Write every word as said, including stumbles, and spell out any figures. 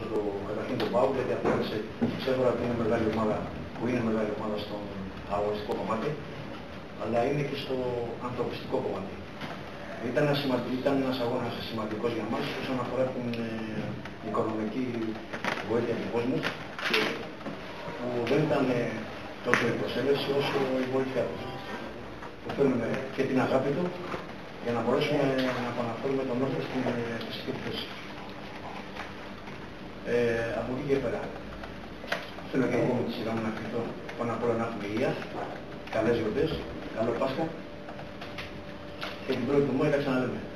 το, καταρχήν τον ΠΑΟΚ, γιατί απέδειξε σίγουρα ότι είναι μεγάλη ομάδα, που είναι μεγάλη ομάδα στο αγωνιστικό κομμάτι, αλλά είναι και στο ανθρωπιστικό κομμάτι. Ήταν, ήταν ένας αγώνας σημαντικός για μας όσον αφορά την ε, οικονομική βοήθεια του κόσμου, που δεν ήταν ε, τόσο η προσέλευση όσο η βοήθειά του. Που θέλουμε και την αγάπη του για να μπορέσουμε να επαναφέρουμε τον όρθιο στην φυσική θέση. Ε, από εκεί και πέρα, θέλω και εγώ με τη σειρά μου να κρυφτώ πάνω απ' όλα να έχουμε υγεία, καλές γιορτές, καλό Πάσχα και την πρώτη του Μάη τα ξαναλέμε.